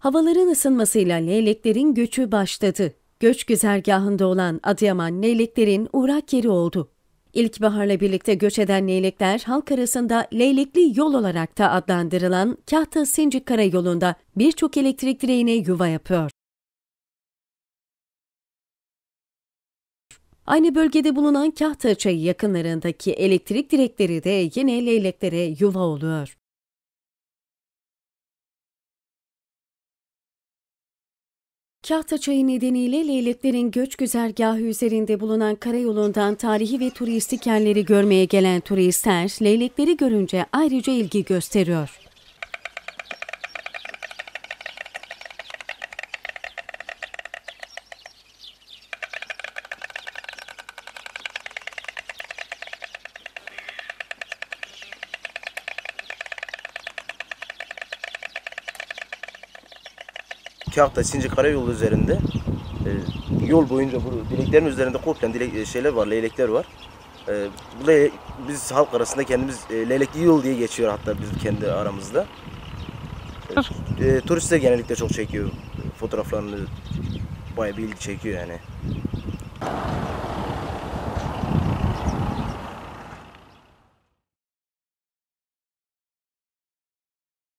Havaların ısınmasıyla leyleklerin göçü başladı. Göç güzergahında olan Adıyaman leyleklerin uğrak yeri oldu. İlkbaharla birlikte göç eden leylekler halk arasında leylekli yol olarak da adlandırılan Kahta-Sincik Karayolu'nda birçok elektrik direğine yuva yapıyor. Aynı bölgede bulunan Kahta Çayı yakınlarındaki elektrik direkleri de yine leyleklere yuva oluyor. Kahta Çayı nedeniyle leyleklerin göç güzergahı üzerinde bulunan karayolundan tarihi ve turistik yerleri görmeye gelen turistler leylekleri görünce ayrıca ilgi gösteriyor. Kahta-Sincik Karayolu üzerinde yol boyunca bu direklerin üzerinde komple şeyler var, leylekler var. Biz halk arasında kendimiz leylekli yol diye geçiyor, hatta biz kendi aramızda. Turistler genellikle çok çekiyor fotoğraflarını, bayağı bir ilgi çekiyor yani.